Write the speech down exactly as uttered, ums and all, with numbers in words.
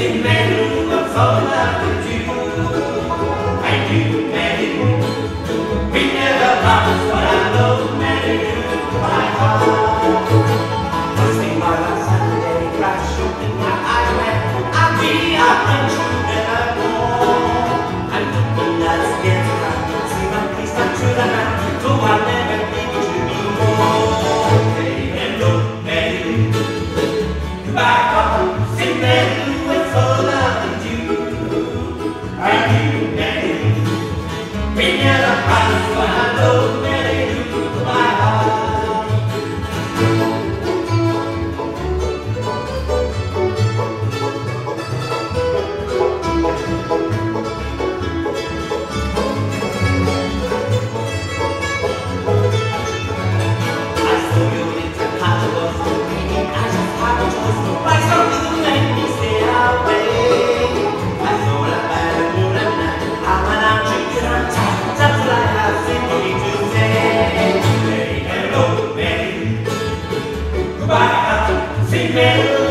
sing Mary, I'm so in love with you. I do, Mary. We never promised, but I know Mary by heart. First thing by last Sunday, crash in my eye when I'll be up and true that I know. I'm looking at the skin, see my place not true that I so I'll never think to be more. Hey, hello, Mary. Goodbye, come, sing Mary, it's all love with you. I do, Mary. We never promised, but I know Mary do my heart. I saw you in the heart was beating, I just happened to was like something to make me stay away. I saw that by the moon and night, I went out drinking on top. That's what I have simply to say. Say hello, Mary. Goodbye, sing Mary.